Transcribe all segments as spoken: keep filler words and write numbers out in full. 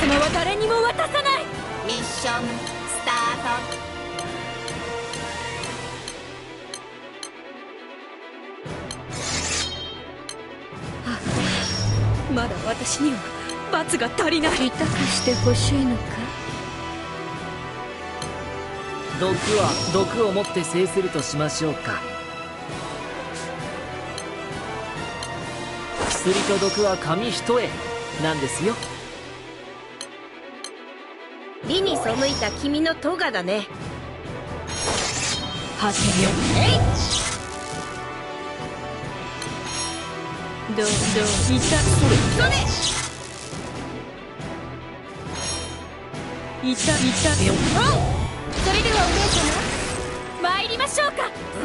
様は誰にも渡さない。 ミッションスタート。 まだ私には罰が足りない。痛くしてほしいのか。 毒は毒をもって制するとしましょうか。薬と毒は紙一重なんですよ。 理に背いた君の咎だね。 はてよ。えい。どうどういたそれそれいたいたよ。 それではお姉様参りましょうか。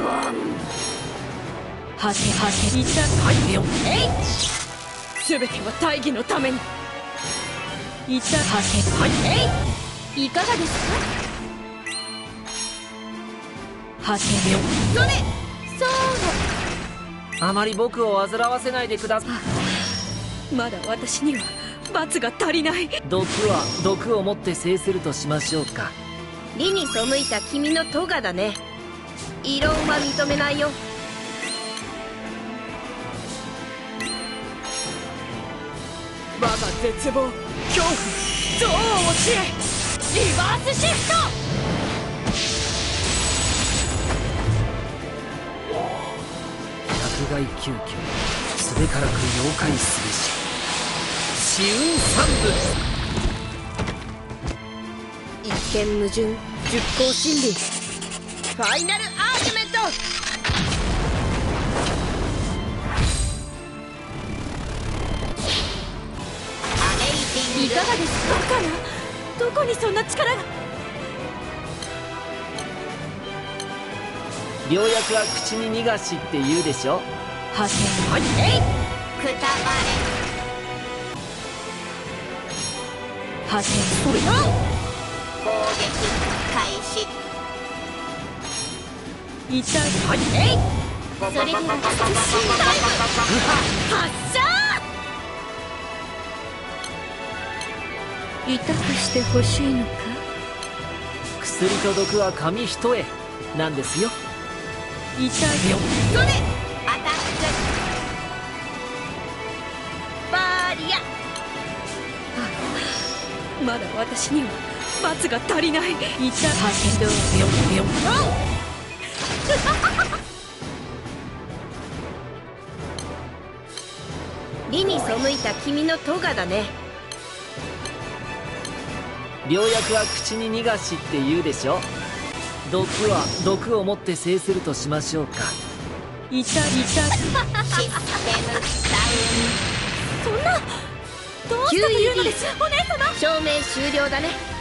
はてはていたはいよ。えい。すべては大義のために。いたはてはいえい。いかがですか。はてよ。 それそうあまり僕を煩わせないでください。まだ私には罰が足りない。 毒は毒をもって制するとしましょうか。 理に背いた君の咎だね。異論は認めないよ。 我が絶望、恐怖、憎悪を知れ。リバースシフト。 百害救急すべからく妖怪すべし紫雲三部。 一見矛盾、熟考真理。ファイナルアーギュメント。 いかがですか。かな。どこにそんな力が。 良薬は口に逃がしって言うでしょ。 はてはいえい。くたばれ。 はてそれ攻撃開始。 いたはいえい。それでは美しいタイム発射。 痛くしてほしいのか。 薬と毒は紙一重なんですよ。 痛いよ。 それアタックバーリア。 まだ私には罰が足りない。痛はけどよよ。 理に背いた君の咎だね。 良薬は口に逃がしって言うでしょ。毒は毒をもって制するとしましょうか。 いたいた。システムダウン。 そんなどうしたというのですお姉様。 証明終了だね。